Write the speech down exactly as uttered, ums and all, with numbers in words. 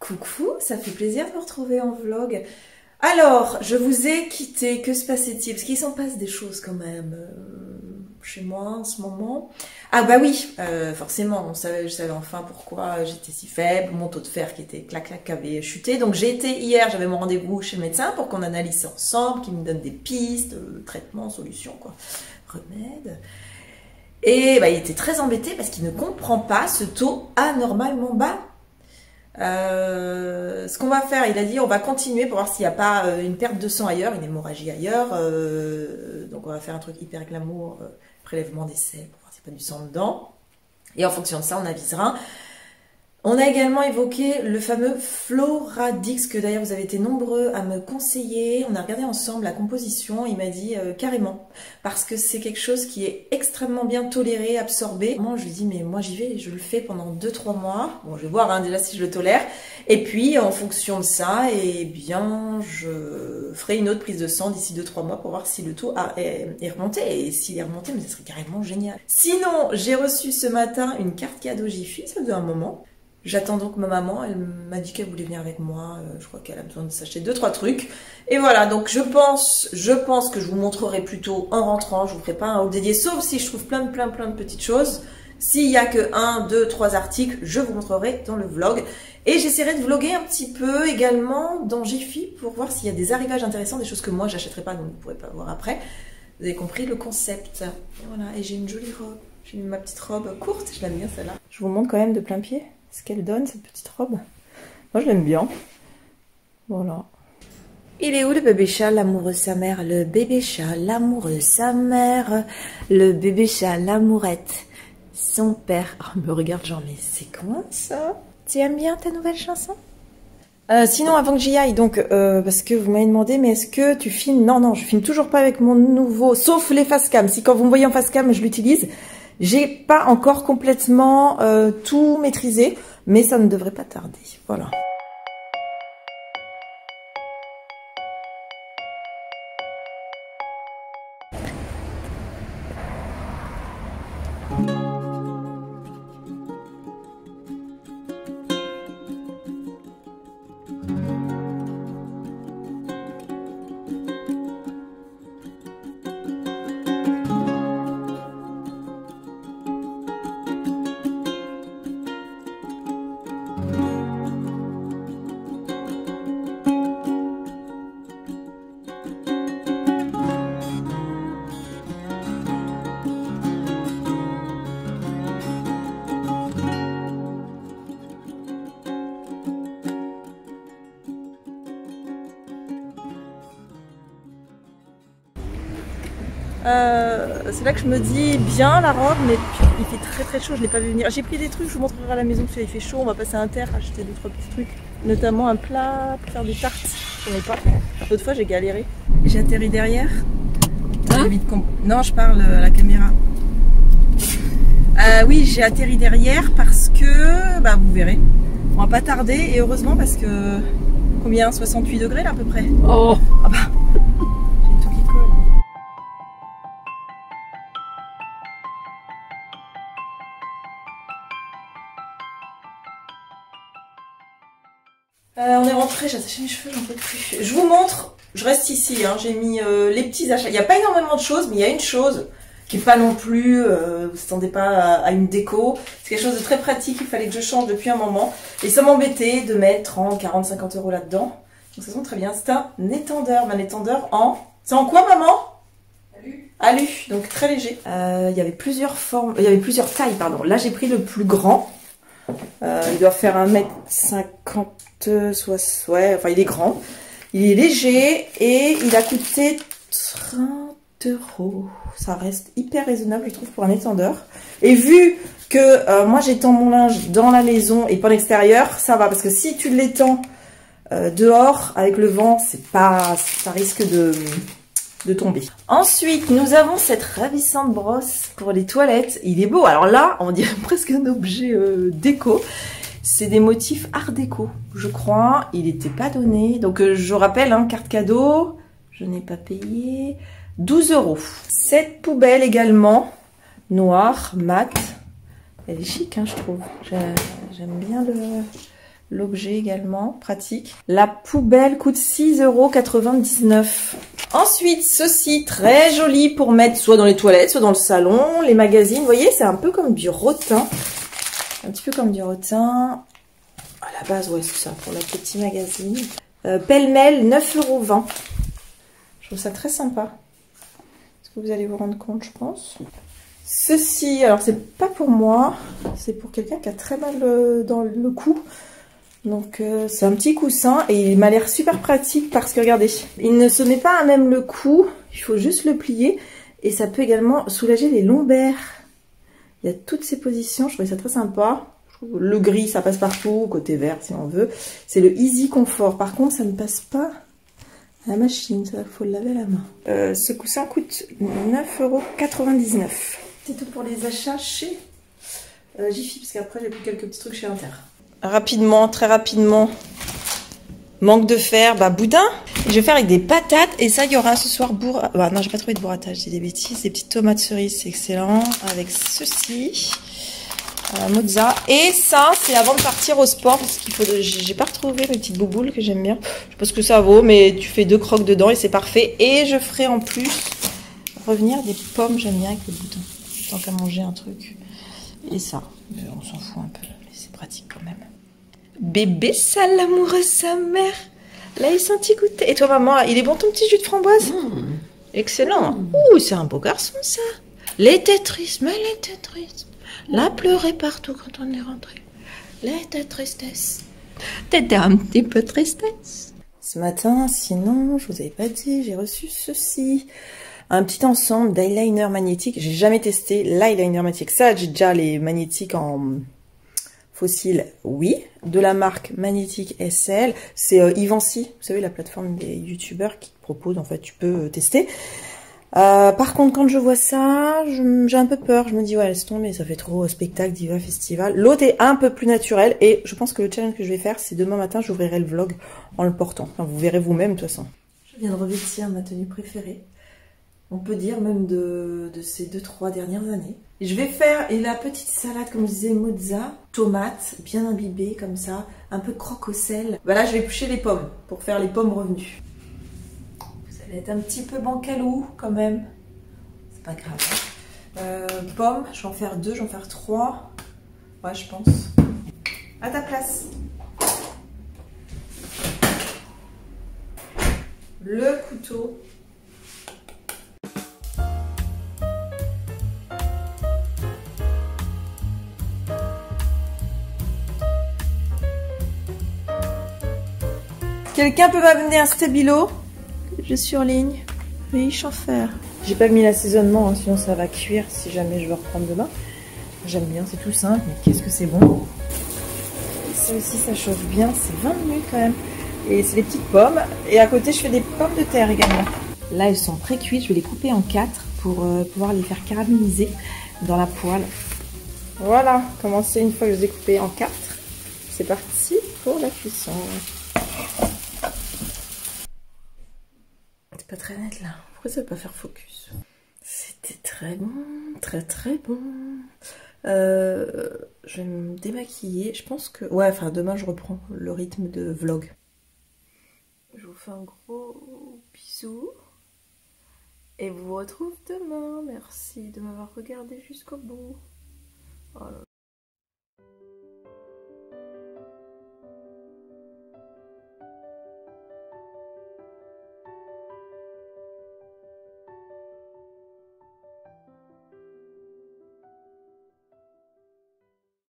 Coucou, ça fait plaisir de vous retrouver en vlog. Alors, je vous ai quitté, que se passait-il? Parce qu'il s'en passe des choses quand même euh, chez moi en ce moment. Ah bah oui, euh, forcément, on savait, je savais enfin pourquoi j'étais si faible, mon taux de fer qui était clac-clac qui avait chuté. Donc j'ai été hier, j'avais mon rendez-vous chez le médecin pour qu'on analyse ça ensemble, qu'il me donne des pistes, euh, traitements, solutions, quoi, remèdes. Et bah, il était très embêté parce qu'il ne comprend pas ce taux anormalement bas. Euh, ce qu'on va faire, il a dit on va continuer pour voir s'il n'y a pas euh, une perte de sang ailleurs, une hémorragie ailleurs. Euh, donc on va faire un truc hyper glamour, euh, prélèvement des selles pour voir s'il n'y a pas du sang dedans. Et en fonction de ça, on avisera. On a également évoqué le fameux Floradix, que d'ailleurs vous avez été nombreux à me conseiller. On a regardé ensemble la composition, il m'a dit euh, carrément, parce que c'est quelque chose qui est extrêmement bien toléré, absorbé. Moi je lui dis mais moi j'y vais, je le fais pendant deux trois mois. Bon je vais voir hein, déjà si je le tolère. Et puis en fonction de ça, eh bien je ferai une autre prise de sang d'ici deux trois mois pour voir si le taux a, est, est remonté. Et s'il est remonté, mais ça serait carrément génial. Sinon, j'ai reçu ce matin une carte cadeau Jiffy, ça faisait un moment. J'attends donc ma maman, elle m'a dit qu'elle voulait venir avec moi, euh, je crois qu'elle a besoin de s'acheter deux trois trucs. Et voilà, donc je pense, je pense que je vous montrerai plutôt en rentrant, je vous ferai pas un haul dédié, sauf si je trouve plein de plein plein de petites choses. S'il y a que un, deux, trois articles, je vous montrerai dans le vlog. Et j'essaierai de vlogger un petit peu également dans Jiffy pour voir s'il y a des arrivages intéressants, des choses que moi j'achèterai pas, donc vous ne pourrez pas voir après. Vous avez compris le concept. Et voilà, et j'ai une jolie robe, j'ai mis ma petite robe courte, je l'aime bien celle-là. Je vous montre quand même de plein pied ce qu'elle donne, cette petite robe. Moi, je l'aime bien. Voilà. Il est où le bébé chat, l'amoureux sa mère? Le bébé chat, l'amoureux sa mère. Le bébé chat, l'amourette, son père. Oh, me regarde genre, mais c'est quoi ça? Tu aimes bien ta nouvelle chanson? Euh, sinon, avant que j'y aille, donc, euh, parce que vous m'avez demandé, mais est-ce que tu filmes? Non, non, je filme toujours pas avec mon nouveau, sauf les face cam. Si quand vous me voyez en face cam, je l'utilise. J'ai pas encore complètement euh, tout maîtrisé, mais ça ne devrait pas tarder. Voilà. Euh, c'est là que je me dis bien la robe, mais il fait très très chaud, je l'ai pas vu venir. J'ai pris des trucs, je vous montrerai à la maison, parce qu'il fait chaud, on va passer à Inter, acheter deux trois petits trucs, notamment un plat pour faire des tartes, j'en ai pas. L'autre fois j'ai galéré. J'ai atterri derrière. Hein vite comp... Non, je parle à la caméra. Euh, oui, j'ai atterri derrière parce que, bah vous verrez, on va pas tarder, et heureusement parce que, combien, soixante-huit degrés là à peu près. Oh ah bah. Euh, on est rentré, j'ai attaché mes cheveux, j'en peux plus. Je vous montre, je reste ici, hein, j'ai mis euh, les petits achats. Il n'y a pas énormément de choses, mais il y a une chose qui n'est pas non plus, euh, vous ne attendez pas à, à une déco. C'est quelque chose de très pratique, il fallait que je change depuis un moment. Et ça m'embêtait de mettre trente, quarante, cinquante euros là-dedans. Donc ça sent très bien. C'est un étendeur, mais un étendeur en... C'est en quoi maman? Alu. Alu, donc très léger. Euh, il y avait plusieurs formes, il y avait plusieurs tailles, pardon. Là j'ai pris le plus grand. Euh, il doit faire un mètre cinquante, soit, ouais, enfin il est grand, il est léger et il a coûté trente euros. Ça reste hyper raisonnable je trouve pour un étendeur. Et vu que euh, moi j'étends mon linge dans la maison et pas à l'extérieur, ça va parce que si tu l'étends euh, dehors avec le vent, c'est pas, ça risque de... de tomber. Ensuite, nous avons cette ravissante brosse pour les toilettes. Il est beau. Alors là, on dirait presque un objet euh, déco. C'est des motifs art déco, je crois. Il n'était pas donné. Donc, euh, je rappelle, hein, carte cadeau. Je n'ai pas payé. douze euros. Cette poubelle également. Noire, mat. Elle est chic, hein, je trouve. J'aime bien le, l'objet également, pratique. La poubelle coûte six euros quatre-vingt-dix-neuf. Ensuite, ceci, très joli pour mettre soit dans les toilettes, soit dans le salon, les magazines. Vous voyez, c'est un peu comme du rotin. Un petit peu comme du rotin. À la base, ouais, c'est ça, pour le petit magazine. Euh, pêle-mêle, neuf euros vingt. Je trouve ça très sympa. Est-ce que vous allez vous rendre compte, je pense. Ceci, alors c'est pas pour moi, c'est pour quelqu'un qui a très mal euh, dans le cou. Donc euh, c'est un petit coussin et il m'a l'air super pratique parce que regardez, il ne se met pas à même le cou, il faut juste le plier et ça peut également soulager les lombaires. Il y a toutes ces positions, je trouvais ça très sympa. Le gris ça passe partout, côté vert si on veut. C'est le Easy Comfort, par contre ça ne passe pas à la machine, ça faut le laver à la main. Euh, ce coussin coûte neuf euros quatre-vingt-dix-neuf. C'est tout pour les achats chez euh, Jiffy parce qu'après j'ai pris quelques petits trucs chez Inter. Rapidement, très rapidement, manque de fer, bah boudin. Je vais faire avec des patates et ça il y aura ce soir bourre. Bah non, j'ai pas trouvé de burrata, j'ai des bêtises. Des petites tomates cerises, c'est excellent. Avec ceci, euh, mozza. Et ça, c'est avant de partir au sport parce qu'il faut. J'ai pas retrouvé mes petites bouboules que j'aime bien. Je sais pas ce que ça vaut, mais tu fais deux croques dedans et c'est parfait. Et je ferai en plus revenir des pommes, j'aime bien avec le boudin. Tant qu'à manger un truc. Et ça, on s'en fout un peu, mais c'est pratique quand même. Bébé sale, l'amoureux sa mère. Là, il sent y goûter. Et toi, maman, il est bon ton petit jus de framboise? Mmh. Excellent. Mmh. Ouh, c'est un beau garçon, ça. Il était triste, mais il était triste. Là, pleurait partout quand on est rentré. Il était tristesse. T'étais un petit peu tristesse. Ce matin, sinon, je vous avais pas dit, j'ai reçu ceci. Un petit ensemble d'eyeliner magnétique. J'ai jamais testé l'eyeliner magnétique. Ça, j'ai déjà les magnétiques en fossile, oui. De la marque Magnétique S L. C'est euh, Ivancy, vous savez, la plateforme des youtubeurs qui proposent, en fait, tu peux euh, tester. Euh, par contre, quand je vois ça, j'ai un peu peur. Je me dis, ouais, laisse tomber, ça fait trop spectacle, diva, festival. L'autre est un peu plus naturel. Et je pense que le challenge que je vais faire, c'est demain matin, j'ouvrirai le vlog en le portant. Enfin, vous verrez vous-même, de toute façon. Je viens de revêtir ma tenue préférée. On peut dire même de, de ces deux trois dernières années. Je vais faire et la petite salade, comme je disais, mozza, tomate, bien imbibée comme ça, un peu croque au sel. Bah là, je vais éplucher les pommes pour faire les pommes revenues. Vous allez être un petit peu bancalou quand même. C'est pas grave. Euh, pommes, je vais en faire deux, je vais en faire trois. Ouais, je pense. À ta place. Le couteau. Quelqu'un peut m'amener un stabilo? Je surligne. Riche en fer. J'ai pas mis l'assaisonnement, hein, sinon ça va cuire si jamais je veux reprendre demain. J'aime bien, c'est tout simple, mais qu'est-ce que c'est bon. Ça aussi, ça chauffe bien, c'est vingt minutes quand même. Et c'est des petites pommes. Et à côté, je fais des pommes de terre également. Là, elles sont pré-cuites, je vais les couper en quatre pour euh, pouvoir les faire caraméliser dans la poêle. Voilà, commencez une fois que je les ai coupées en quatre. C'est parti pour la cuisson. C'est pas très net là. Pourquoi ça va pas faire focus? C'était très bon, très très bon. Euh, je vais me démaquiller. Je pense que... Ouais, enfin demain je reprends le rythme de vlog. Je vous fais un gros bisou. Et vous retrouve demain. Merci de m'avoir regardé jusqu'au bout. Oh là là.